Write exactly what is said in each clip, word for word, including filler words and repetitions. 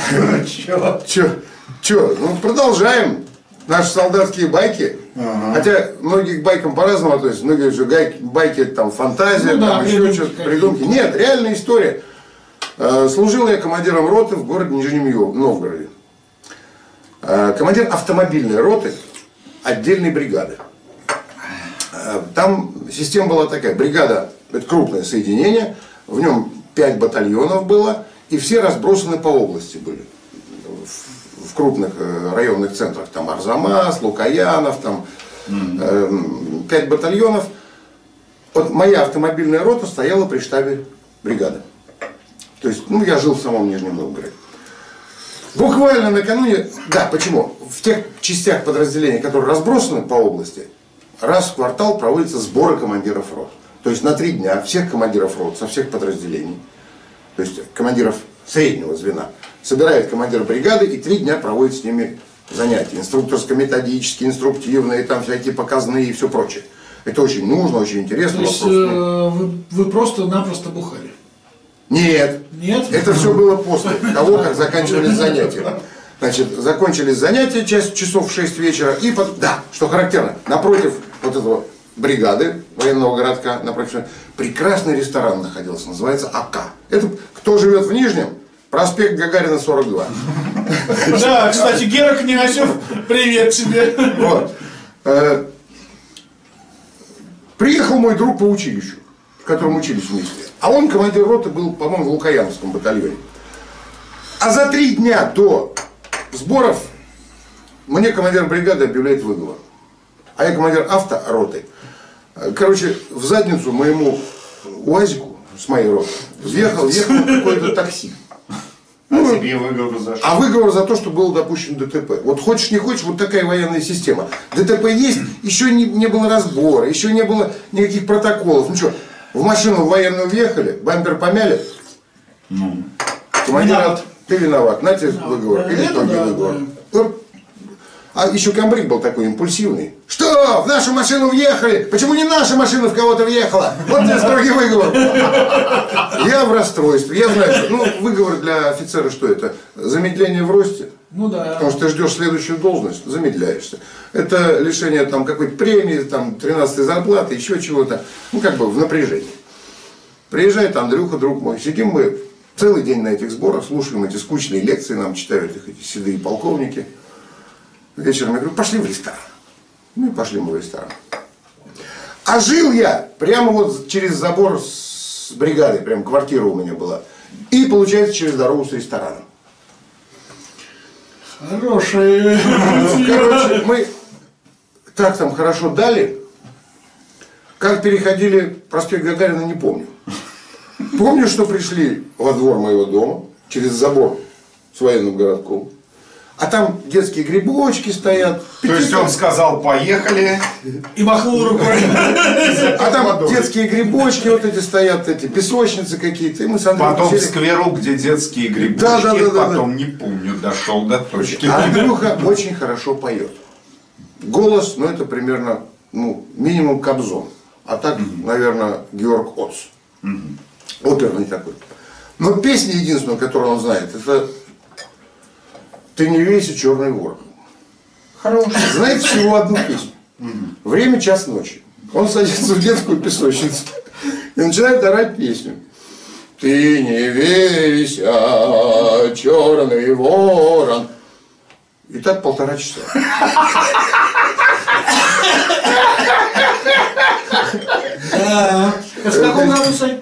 Чё? Чё? Чё? Ну, продолжаем наши солдатские байки. Ага. Хотя многие к байкам по-разному относятся. Многие же байки, байки это там фантазия, ну, да, там еще что-то, придумки. Нет, реальная история. Служил я командиром роты в городе Нижнем Новгороде. Командир автомобильной роты отдельной бригады. Там система была такая. Бригада — это крупное соединение. В нем пять батальонов было. И все разбросаны по области были. В крупных районных центрах. Там Арзамас, Лукаянов, там mm-hmm. пять батальонов. Вот моя автомобильная рота стояла при штабе бригады. То есть, ну, я жил в самом Нижнем Новгороде. Буквально накануне, да, почему? В тех частях подразделений, которые разбросаны по области, раз в квартал проводятся сборы командиров рот. То есть на три дня всех командиров рот со всех подразделений, то есть командиров среднего звена, собирает командир бригады и три дня проводит с ними занятия. Инструкторско-методические, инструктивные, там всякие показные и все прочее. Это очень нужно, очень интересно. То есть э, вы, вы просто-напросто бухали? Нет. Нет? Это все было после того, как заканчивались занятия. Значит, закончились занятия, часть часов в шесть вечера. И, под... да, что характерно, напротив вот этого бригады военного городка, напротив, прекрасный ресторан находился, называется АК. Это кто живет в Нижнем? Проспект Гагарина, сорок два. Да, кстати, Гера Князев, привет тебе. Вот. Приехал мой друг по училищу, в котором учились вместе. А он командир роты был, по-моему, в Лукояновском батальоне. А за три дня до сборов мне командир бригады объявляет выговор. А я командир автороты. Короче, в задницу моему УАЗику с моей роты въехал, въехал какое-то такси. А ну, тебе выговор за что? А выговор за то, что был допущен ДТП. Вот хочешь не хочешь, вот такая военная система. ДТП есть, еще не, не было разбора, еще не было никаких протоколов. Ну что, в машину военную въехали, бампер помяли. Ну. Командир, виноват. Ты виноват, на тебе выговор. Или что не выговор. А еще комбриг был такой импульсивный. Что? В нашу машину въехали? Почему не наша машина в кого-то въехала? Вот тебе строгий выговор. Я в расстройстве. Я знаю, что, ну, выговор для офицера что это? Замедление в росте. Ну да. Потому что ты ждешь следующую должность, замедляешься. Это лишение там какой-то премии, там тринадцатой зарплаты, еще чего-то. Ну как бы в напряжении. Приезжает Андрюха, друг мой. Сидим мы целый день на этих сборах, слушаем эти скучные лекции, нам читают их эти седые полковники. Вечером я говорю, пошли в ресторан. Ну и пошли мы в ресторан. А жил я прямо вот через забор с бригадой, прям квартира у меня была. И получается через дорогу с рестораном. Хорошие. Короче, мы так там хорошо дали. Как переходили проспект Гагарина, не помню. Помню, что пришли во двор моего дома через забор с военным городком. А там детские грибочки стоят. То есть он сказал, поехали. И махнул рукой. А там детские грибочки вот эти стоят, эти песочницы какие-то. И мы с Андреем потом сели. в скверу, где детские грибочки, да, да, да, да, потом да. не помню, дошел до точки. А Андрюха очень хорошо поет. Голос, ну это примерно, ну, минимум Кобзон. А так, угу. наверное, Георг Оц. Угу. Оперный такой. Но песня единственная, которую он знает, это «Ты не вейся, черный ворон». Хорошая. Знаете всего одну песню. Угу. Время час ночи. Он садится в детскую песочницу и начинает орать песню. Ты не вейся, черный ворон. И так полтора часа. С какого года, Сань?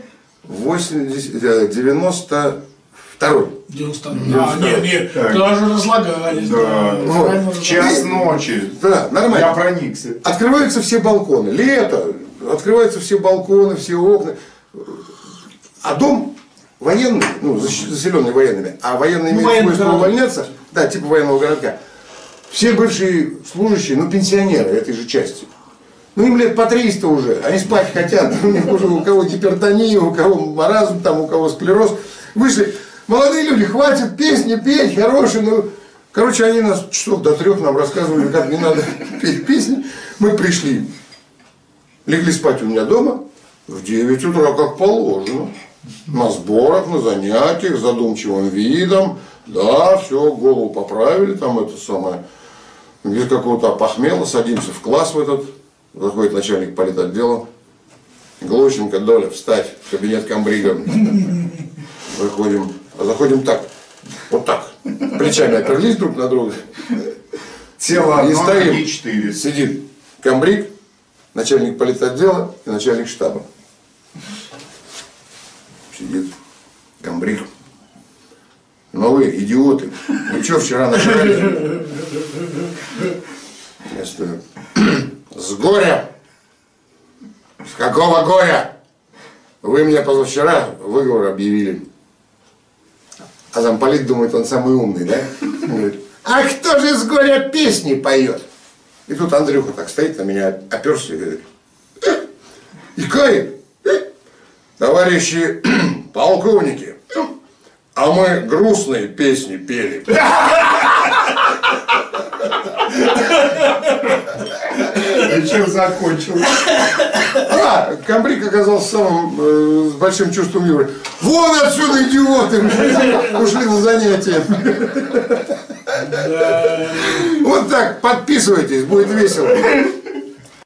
девяносто второй. девяносто второй. А, нет, нет, даже разлагались. Да. Вот. Час ночи. Да, нормально. Я проникся. Открываются все балконы. Лето. Открываются все балконы, все окна. А дом военный, ну, заселенный военными, а военные ну, имеют свойство увольняться, да, типа военного городка. Все бывшие служащие, ну, пенсионеры этой же части. Ну, им лет по триста уже, они спать хотят, у них уже у кого гипертония, у кого маразм, там, у кого склероз. Вышли, молодые люди, хватит песни петь, хорошие, ну... Короче, они нас часов до трех нам рассказывали, как не надо петь песни. Мы пришли, легли спать у меня дома, в девять утра, как положено. На сборах, на занятиях, с задумчивым видом. Да, все, голову поправили, там это самое. Без какого-то опохмела, садимся в класс в этот. Заходит начальник политотдела. Глущенко, Доля, встать в кабинет комбрига. Выходим. А заходим так. Вот так. Плечами оперлись друг на друга. Тело И одно, стоим. ноги четыре. Сидит комбриг, начальник политотдела и начальник штаба. Сидит комбриг. Ну вы, идиоты, вы что вчера нажрали? Я стою. С горя! С какого горя? Вы мне позавчера выговор объявили. А замполит думает, он самый умный, да? Он говорит, а кто же с горя песни поет? И тут Андрюха так стоит, на меня оперся и говорит, и кает, товарищи полковники, а мы грустные песни пели. И чем закончилось? А, комбриг оказался самым э, с большим чувством юмора. Вон отсюда, идиоты! Ушли на занятия. Вот так, подписывайтесь, будет весело.